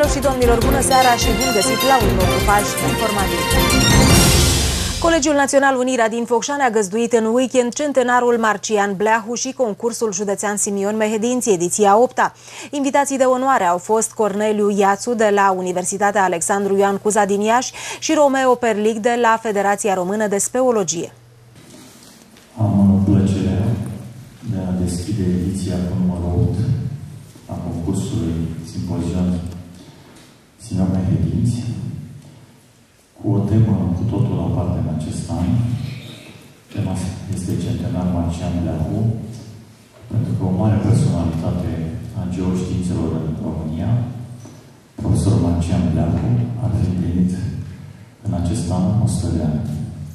Doamnelor și domnilor, bună seara și bun găsit la un nou grupaj informativ. Colegiul Național Unirea din Focșani a găzduit în weekend centenarul Marcian Bleahu și concursul județean Simion Mehedinți, ediția 8-a. Invitații de onoare au fost Corneliu Iațu de la Universitatea Alexandru Ioan Cuza din Iași și Romeo Perlic de la Federația Română de Speologie. Am plăcerea de a deschide ediția cu numărul 8 a concursului Simpozion Simion Mehedinți, cu o temă cu totul aparte în acest an. Tema este Centenar Marcian Bleahu, pentru că o mare personalitate a geoștiințelor în România, profesor Marcian Bleahu, a împlinit în acest an 100 de ani.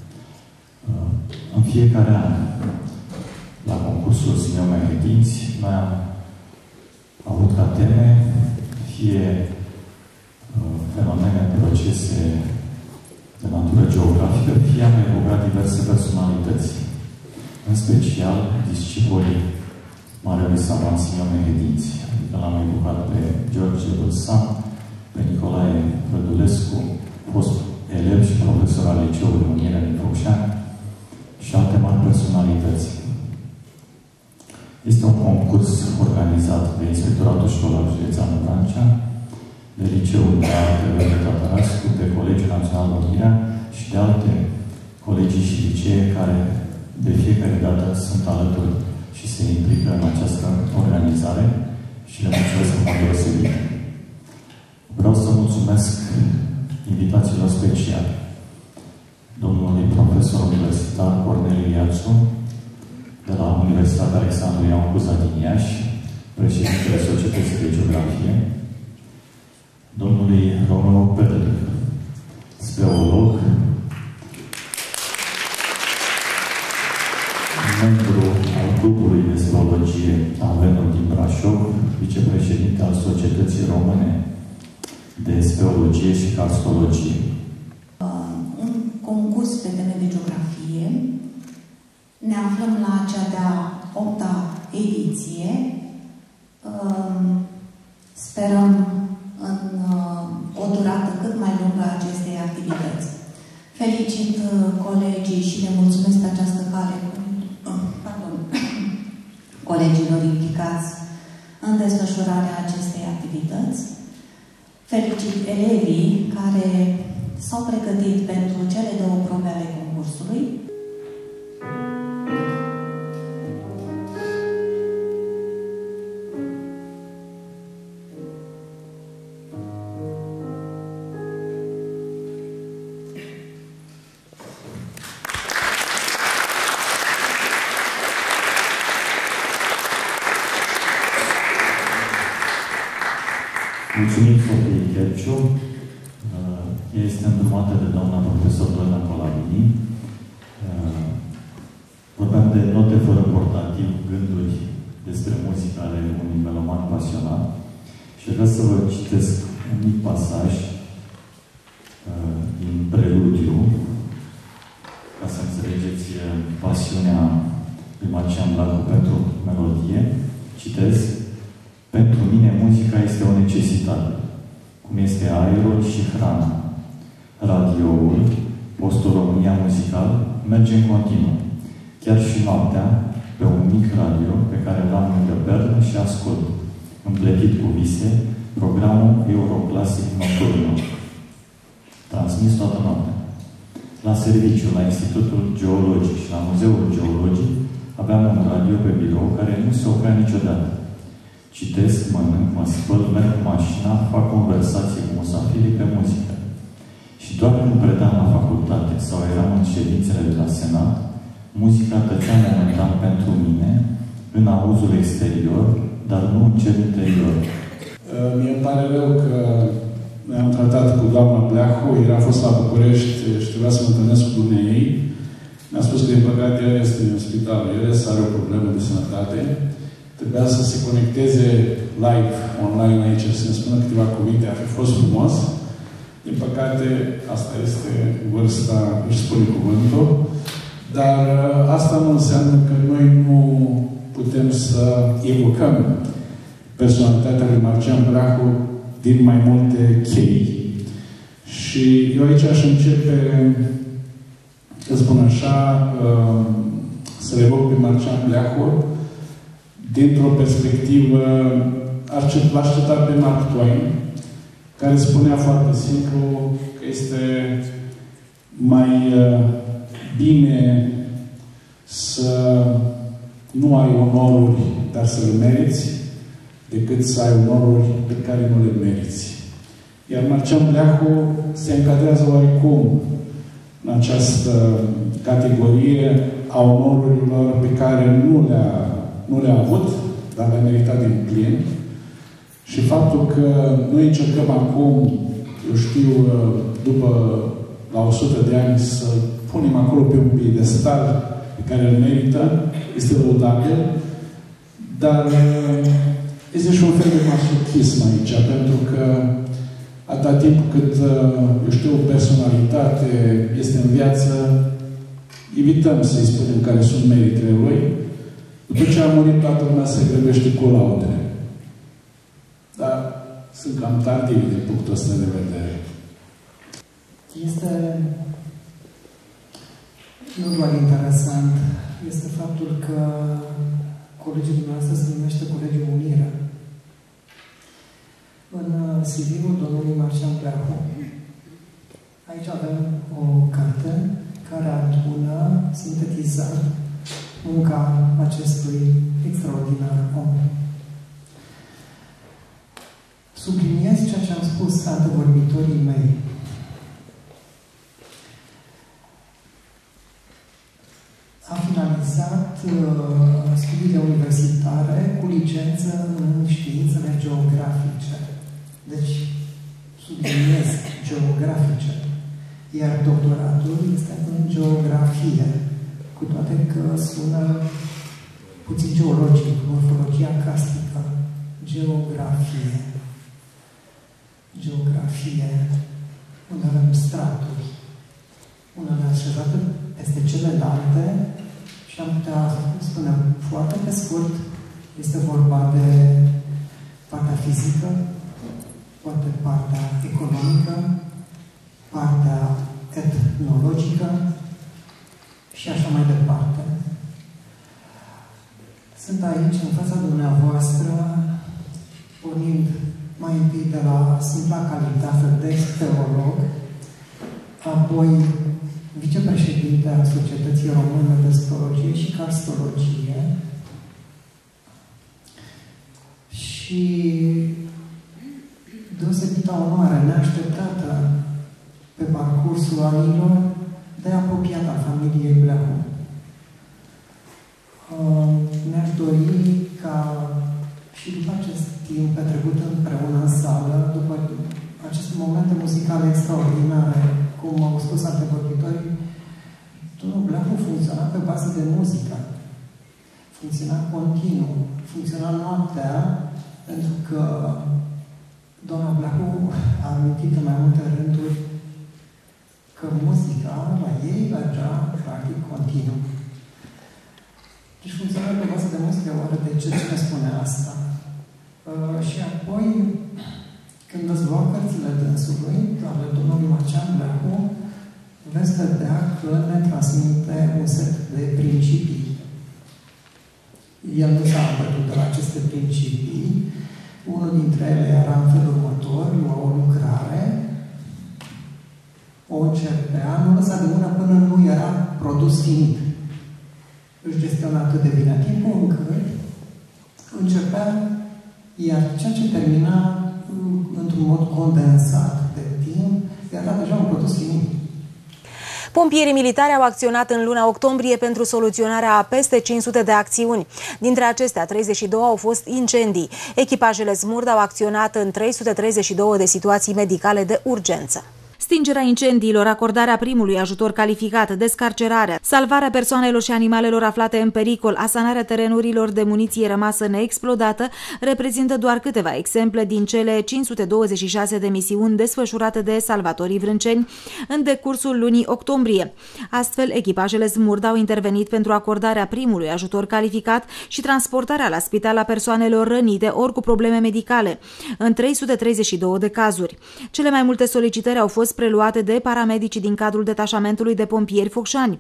În fiecare an, la concursul Simion Mehedinți, noi am avut ca teme fie fenomene, procese de natură geografică, fie am evocat diverse personalități. În special, discipolii Marelui Savant Simion Mehedinți. Adică l-am evocat pe George Vâlsan, pe Nicolae Rădulescu, fost elev și profesor al Liceului Unirea din Focșani și alte mari personalități. Este un concurs organizat de Inspectoratul Școlar Județean Vrancea, de Liceul de Arte de Tatarascu, de Colegiul Național Unirea și de alte colegii și licee care de fiecare dată sunt alături și se implică în această organizare și le mulțumesc în mod deosebit. Vreau să mulțumesc invitațiilor speciali, domnului profesor universitar Corneliu Iațu, de la Universitatea Alexandru Ioan Cuza din Iași, președintele Societății de Geografie, domnului Romeo Perlic, speolog, membru al grupului de speologie Avenul din Brașov, vicepreședinte al Societății Române de Speologie și Karstologie. Un concurs pe teme de geografie. Ne aflăm la cea de-a 8-a ediție. Sperăm în o durată cât mai lungă a acestei activități. Felicit colegii și le mulțumesc pe această cale colegilor implicați în desfășurarea acestei activități. Felicit elevii care s-au pregătit pentru cele două probe ale concursului. Mulțumim Sofiei Cherciu. Este îndrumată de doamna profesor Doina Colavini. Vorbeam de note fără portativ, gânduri despre muzica ale unui meloman pasionat. Și vreau să vă citesc un mic pasaj din preludiu, ca să înțelegeți pasiunea lui Marcian Bleahu pentru melodie. Citez: pentru mine muzica este o necesitate, cum este aerul și hrana. Radioul, postul România Muzical, merge în continuu. Chiar și noaptea, pe un mic radio pe care l-am lângă pernă și ascult, împletit cu vise, programul Euroclassic Nocturno. Transmis toată noaptea. La serviciu, la Institutul Geologic și la Muzeul Geologic, aveam un radio pe birou care nu se oprea niciodată. Citesc, mănânc, mă spăl, merg cu mașina, fac conversație cu musafirii pe muzică. Și doar când predam la facultate sau eram în ședințele de la Senat, muzica tăcea momentan pentru mine, în auzul exterior, dar nu în cel interior. Mie îmi pare rău că ne-am tratat cu doamna Bleahu, era fost la București și trebuia să mă întâlnesc cu dumneei. Mi-a spus că, din păcate, ea este în spitalul Ieres, are o problemă de sănătate. Trebuia să se conecteze live, online aici, să ne spună câteva cuvinte. Ar fi fost frumos. Din păcate, asta este vârsta, își spune cuvântul. Dar asta nu înseamnă că noi nu putem să evocăm personalitatea lui Marcian Bleahu din mai multe chei. Și eu aici aș începe, să spun așa, să le rog pe Marcian Bleahu, dintr-o perspectivă, l-aș cita pe Mark Twain, care spunea foarte simplu că este mai bine să nu ai onoruri, dar să le meriți, decât să ai onoruri pe care nu le meriți. Iar Marcian Bleahu se încadrează oarecum în această categorie a onorurilor pe care nu le-a avut, dar le-a meritat din plin. Și faptul că noi încercăm acum, eu știu, după la 100 de ani, să punem acolo pe un piedestal pe care îl merită, este lăudabil, dar este și un fel de masochism aici, pentru că atâta timp cât, eu știu, o personalitate este în viață, evităm să-i spunem care sunt meritele lui. După ce a murit, toată lumea se grăbește cu laudele. Dar sunt cam tardivi din punctul ăsta de vedere. Este nu doar interesant, este faptul că colegiul dumneavoastră se numește Colegiul Unirea. În CV-ul domnului Marcian Bleahu, aici avem o carte care adună, sintetizat, munca acestui extraordinar om. Subliniez ceea ce am spus antevorbitorii mei. A finalizat studiile universitare cu licență în științele geografice. Deci, subliniez, geografice. Iar doctoratul este în geografie, cu toate că sună puțin geologic, morfologia castică. Geografie. Geografie. Unde avem straturi. Unele așezate peste celelalte și am putea spune foarte pe scurt, este vorba de partea fizică, poate partea economică, partea etnologică și așa mai departe. Sunt aici, în fața dumneavoastră, pornind mai întâi de la simpla calitate de teolog, apoi vicepreședinte al Societății Române de Astrologie și Carstologie și deosebită onoare neașteptată pe parcursul anilor de apropiat al familiei Bleahu. Ne-aș dori ca și după acest timp petrecut împreună în sală, după aceste momente muzicale extraordinare, cum au spus antevorbitorii, domnul Bleahu funcționa pe bază de muzică. Funcționa continuu. Funcționa noaptea, pentru că doamna Bleahu a amintit în mai multe rânduri că muzica la ei mergea practic continuu. Deci funcționa pe bază de muzică, oare de ce ne spune asta? Și apoi, când îți lua cărțile dânsului, ale domnului Marcian Bleahu, veți vedea că ne transmite un set de principii. El nu s-a abătut de la aceste principii. Unul dintre ele era în felul următor, lua o lucrare, o începea, nu lăsa de mână până nu era produs finit. Își gestiona atât de bine timpul încât începea, iar ceea ce termina într-un mod condensat de timp, era deja un produs finit. Pompierii militari au acționat în luna octombrie pentru soluționarea a peste 500 de acțiuni. Dintre acestea, 32 au fost incendii. Echipajele SMURD au acționat în 332 de situații medicale de urgență. Stingerea incendiilor, acordarea primului ajutor calificat, descarcerarea, salvarea persoanelor și animalelor aflate în pericol, asanarea terenurilor de muniție rămasă neexplodată, reprezintă doar câteva exemple din cele 526 de misiuni desfășurate de salvatorii vrânceni în decursul lunii octombrie. Astfel, echipajele SMURD au intervenit pentru acordarea primului ajutor calificat și transportarea la spital a persoanelor rănite ori cu probleme medicale, în 332 de cazuri. Cele mai multe solicitări au fost preluate de paramedicii din cadrul detașamentului de pompieri Focșani,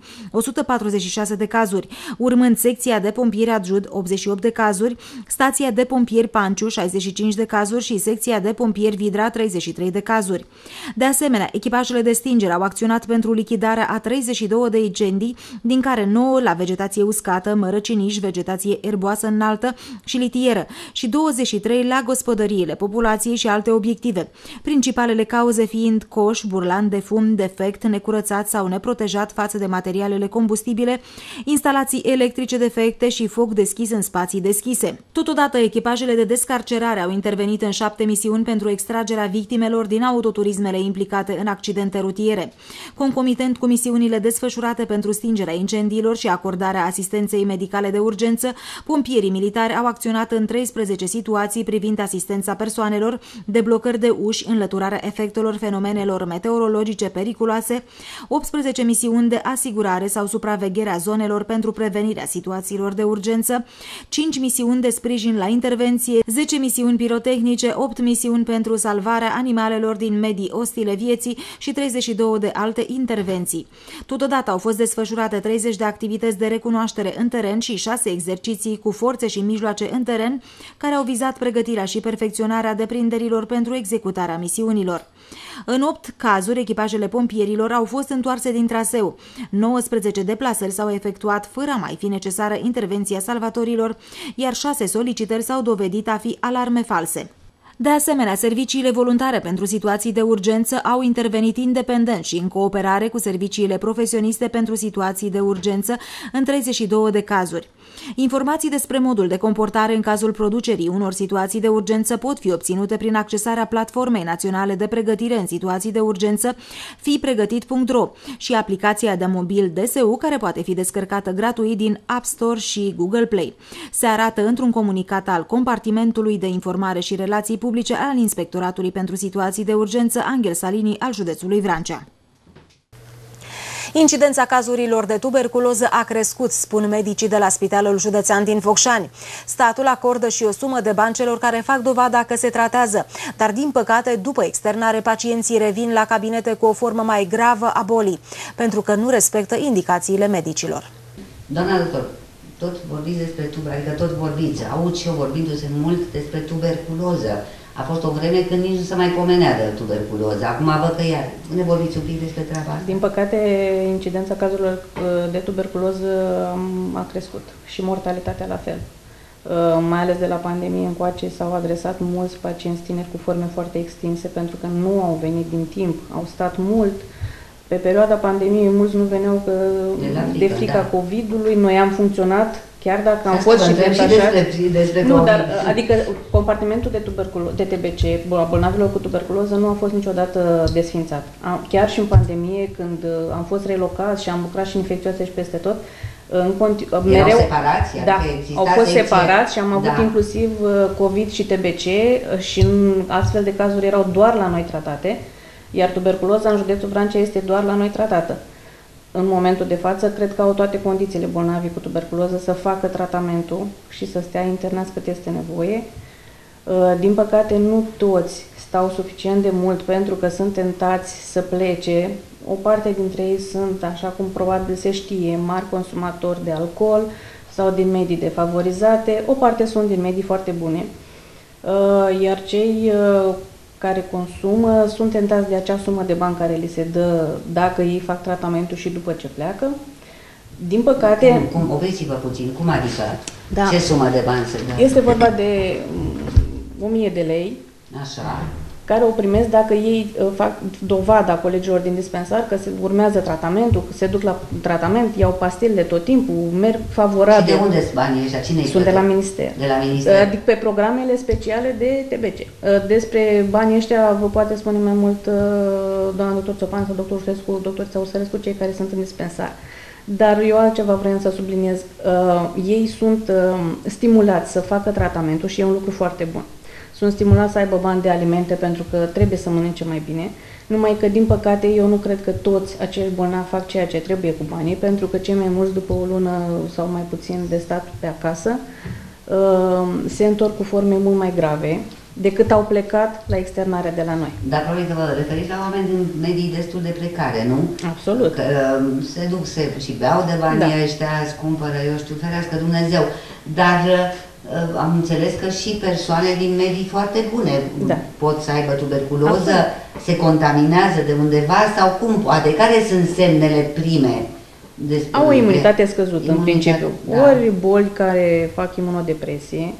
146 de cazuri, urmând secția de pompieri Adjud, 88 de cazuri, stația de pompieri Panciu, 65 de cazuri și secția de pompieri Vidra, 33 de cazuri. De asemenea, echipajele de stingere au acționat pentru lichidarea a 32 de incendii, din care 9 la vegetație uscată, mărăciniș, vegetație erboasă înaltă și litieră și 23 la gospodăriile populației și alte obiective, principalele cauze fiind coș, burlan de fum, defect, necurățat sau neprotejat față de materialele combustibile, instalații electrice defecte și foc deschis în spații deschise. Totodată, echipajele de descarcerare au intervenit în 7 misiuni pentru extragerea victimelor din autoturismele implicate în accidente rutiere. Concomitent cu misiunile desfășurate pentru stingerea incendiilor și acordarea asistenței medicale de urgență, pompierii militari au acționat în 13 situații privind asistența persoanelor, deblocări de uși, înlăturarea efectelor fenomenelor meteorologice periculoase, 18 misiuni de asigurare sau supraveghere a zonelor pentru prevenirea situațiilor de urgență, 5 misiuni de sprijin la intervenție, 10 misiuni pirotehnice, 8 misiuni pentru salvarea animalelor din medii ostile vieții și 32 de alte intervenții. Totodată au fost desfășurate 30 de activități de recunoaștere în teren și 6 exerciții cu forțe și mijloace în teren, care au vizat pregătirea și perfecționarea deprinderilor pentru executarea misiunilor. În 8 cazuri, echipajele pompierilor au fost întoarse din traseu. 19 deplasări s-au efectuat fără a mai fi necesară intervenția salvatorilor, iar 6 solicitări s-au dovedit a fi alarme false. De asemenea, serviciile voluntare pentru situații de urgență au intervenit independent și în cooperare cu serviciile profesioniste pentru situații de urgență în 32 de cazuri. Informații despre modul de comportare în cazul producerii unor situații de urgență pot fi obținute prin accesarea Platformei Naționale de Pregătire în Situații de Urgență fipregătit.ro și aplicația de mobil DSU, care poate fi descărcată gratuit din App Store și Google Play. Se arată într-un comunicat al Compartimentului de Informare și Relații Publice al Inspectoratului pentru Situații de Urgență Angel Salini al județului Vrancea. Incidența cazurilor de tuberculoză a crescut, spun medicii de la Spitalul Județean din Focșani. Statul acordă și o sumă de bani celor care fac dovada că se tratează, dar din păcate, după externare, pacienții revin la cabinete cu o formă mai gravă a bolii, pentru că nu respectă indicațiile medicilor. Doamna doctor, tot vorbiți despre tuberculoză, adică tot vorbiți, aud și eu vorbindu-se mult despre tuberculoză. A fost o vreme când nici nu se mai pomenea de tuberculoză. Acum văd că iar ne vorbiți un pic despre treaba asta. Din păcate, incidența cazurilor de tuberculoză a crescut și mortalitatea la fel. Mai ales de la pandemie încoace s-au adresat mulți pacienți tineri cu forme foarte extinse pentru că nu au venit din timp, au stat mult. Pe perioada pandemiei mulți nu veneau de frica COVID-ului. Noi am funcționat, chiar dacă am fost și detașați. Nu, dar adică compartimentul de TBC, bolnavilor cu tuberculoză, nu a fost niciodată desfințat. Chiar și în pandemie, când am fost relocați și am lucrat și în infecțioase și peste tot, mereu separați, da, au fost separați și am avut inclusiv COVID și TBC și în astfel de cazuri erau doar la noi tratate, iar tuberculoza în județul Vrancea este doar la noi tratată. În momentul de față, cred că au toate condițiile bolnavii cu tuberculoză să facă tratamentul și să stea internați cât este nevoie. Din păcate, nu toți stau suficient de mult pentru că sunt tentați să plece. O parte dintre ei sunt, așa cum probabil se știe, mari consumatori de alcool sau din medii defavorizate. O parte sunt din medii foarte bune. Iar cei care consumă sunt tentați de acea sumă de bani care li se dă dacă ei fac tratamentul și după ce pleacă. Din păcate... Opriți-vă puțin, cum adică? Da. Ce sumă de bani se dă? Este vorba de 1000 de lei. Așa. care o primesc dacă ei fac dovada colegilor din dispensar că se urmează tratamentul, că se duc la tratament, iau pastile tot timpul, merg favorabil. Și de unde sunt banii ăștia? Cine sunt de la Minister. De la Minister. Adică pe programele speciale de TBC. Despre banii ăștia vă poate spune mai mult doamna doctor Țopan sau doctor Șulescu, doctor Țăusărescu, cei care sunt în dispensar. Dar eu altceva vreau să subliniez. Ei sunt stimulați să facă tratamentul și e un lucru foarte bun. Sunt stimulați să aibă bani de alimente pentru că trebuie să mănânce mai bine, numai că, din păcate, eu nu cred că toți acești bolnavi fac ceea ce trebuie cu banii, pentru că cei mai mulți, după o lună sau mai puțin de stat pe acasă, se întorc cu forme mult mai grave decât au plecat la externarea de la noi. Dar probabil că vă referiți la oameni din medii destul de precare, nu? Absolut. Că se duc și beau de banii ăștia, îți cumpără, eu știu, ferească Dumnezeu. Dar am înțeles că și persoane din medii foarte bune pot să aibă tuberculoză, se contaminează de undeva sau cum poate? Care sunt semnele prime? Au o imunitate scăzută în principiu. Ori boli care fac imunodepresie,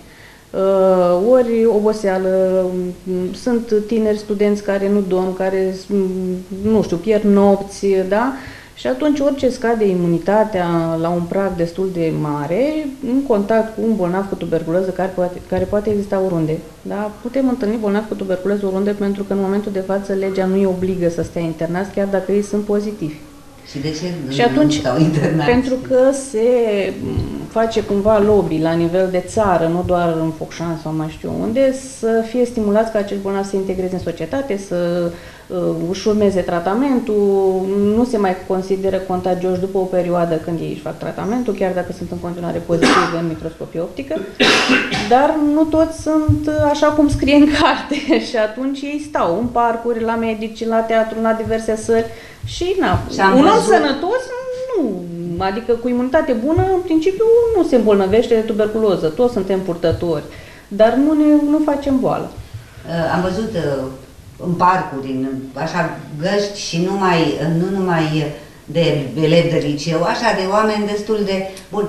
ori oboseală, sunt tineri studenți care nu dorm, care, nu știu, pierd nopți, da? Și atunci orice scade imunitatea la un prag destul de mare, în contact cu un bolnav cu tuberculoză care poate exista oriunde. Da? Putem întâlni bolnavi cu tuberculoză oriunde pentru că în momentul de față legea nu îi obligă să stea internați chiar dacă ei sunt pozitivi. Și de ce și atunci, stau internați? Pentru că se face cumva lobby la nivel de țară, nu doar în Focșani sau mai știu unde, să fie stimulați ca acești bolnavi să se integreze în societate, să își urmeze tratamentul, nu se mai consideră contagioși după o perioadă când ei își fac tratamentul, chiar dacă sunt în continuare pozitive în microscopie optică, dar nu toți sunt așa cum scrie în carte și atunci ei stau în parcuri, la medici, la teatru, la diverse sări și un om sănătos nu, adică cu imunitate bună, în principiu nu se îmbolnăvește de tuberculoză, toți suntem purtători, dar nu facem boală. Am văzut în parcuri, în așa găști și nu numai de elevi de liceu, așa de oameni destul de buni.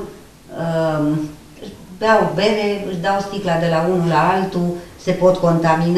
Beau bere, își dau sticla de la unul la altul, se pot contamina,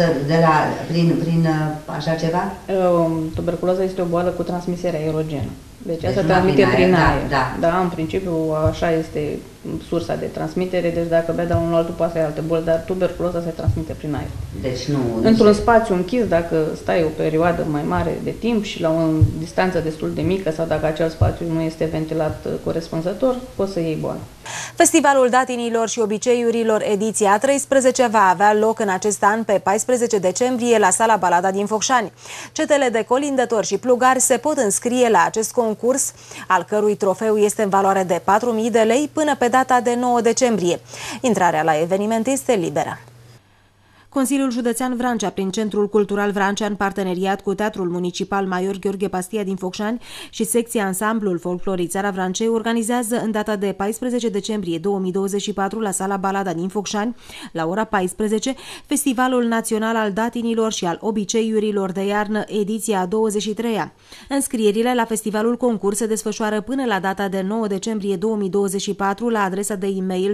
prin așa ceva? Tuberculoza este o boală cu transmitere aerogenă. Deci asta transmite prin aer. Da, în principiu așa este sursa de transmitere, deci dacă bea de unul altul poate să ai alte boli, dar tuberculoza se transmite prin aer. Deci nu... Într-un spațiu închis, dacă stai o perioadă mai mare de timp și la o distanță destul de mică sau dacă acel spațiu nu este ventilat corespunzător, poți să iei boală. Festivalul Datinilor și Obiceiurilor ediția 13 va avea loc în acest an pe 14 decembrie la Sala Balada din Focșani. Cetele de colindători și plugari se pot înscrie la acest concurs, al cărui trofeu este în valoare de 4.000 de lei până pe data de 9 decembrie. Intrarea la eveniment este liberă. Consiliul Județean Vrancea, prin Centrul Cultural Vrancea, în parteneriat cu Teatrul Municipal Major Gheorghe Pastia din Focșani și secția Ansamblul Folclorii Țara Vrancei, organizează în data de 14 decembrie 2024 la Sala Balada din Focșani, la ora 14, Festivalul Național al Datinilor și al Obiceiurilor de Iarnă, ediția 23-a. Înscrierile la festivalul concurs se desfășoară până la data de 9 decembrie 2024 la adresa de e-mail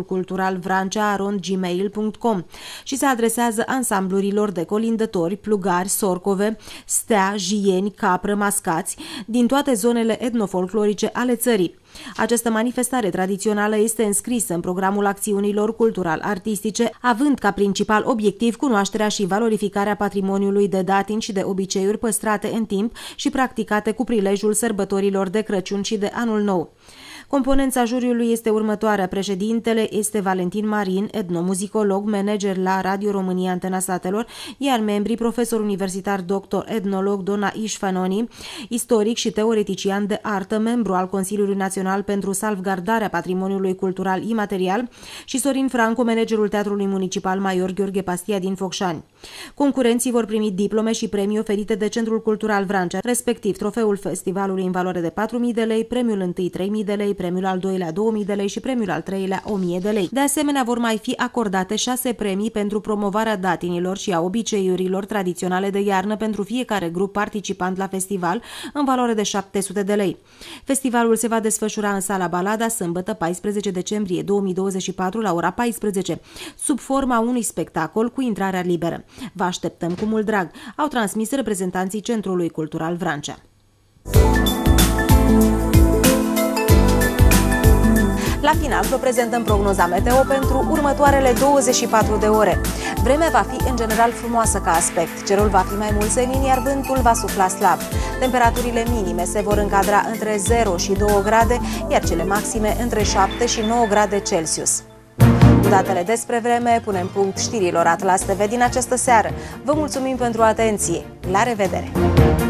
centrulculturalvrancea@gmail.com și se adresează ansamblurilor de colindători, plugari, sorcove, stea, jieni, capră, mascați din toate zonele etnofolclorice ale țării. Această manifestare tradițională este înscrisă în programul acțiunilor cultural-artistice, având ca principal obiectiv cunoașterea și valorificarea patrimoniului de datini și de obiceiuri păstrate în timp și practicate cu prilejul sărbătorilor de Crăciun și de Anul Nou. Componența juriului este următoarea. Președintele este Valentin Marin, etnomuzicolog, manager la Radio România Antena Satelor, iar membrii profesor universitar doctor etnolog Dona Ișfanoni, istoric și teoretician de artă, membru al Consiliului Național pentru Salvgardarea Patrimoniului Cultural Imaterial, și Sorin Franco, managerul Teatrului Municipal Major Gheorghe Pastia din Focșani. Concurenții vor primi diplome și premii oferite de Centrul Cultural Vrancea, respectiv trofeul festivalului în valoare de 4.000 de lei, premiul întâi 3.000 de lei, premiul al doilea 2.000 de lei și premiul al treilea 1.000 de lei. De asemenea, vor mai fi acordate 6 premii pentru promovarea datinilor și a obiceiurilor tradiționale de iarnă pentru fiecare grup participant la festival, în valoare de 700 de lei. Festivalul se va desfășura în Sala Balada, sâmbătă 14 decembrie 2024 la ora 14, sub forma unui spectacol cu intrarea liberă. Vă așteptăm cu mult drag, au transmis reprezentanții Centrului Cultural Vrancea. La final vă prezentăm prognoza meteo pentru următoarele 24 de ore. Vremea va fi în general frumoasă ca aspect, cerul va fi mai mult senin, iar vântul va sufla slab. Temperaturile minime se vor încadra între 0 și 2 grade, iar cele maxime între 7 și 9 grade Celsius. Cu datele despre vreme punem punct știrilor Atlas TV din această seară. Vă mulțumim pentru atenție. La revedere!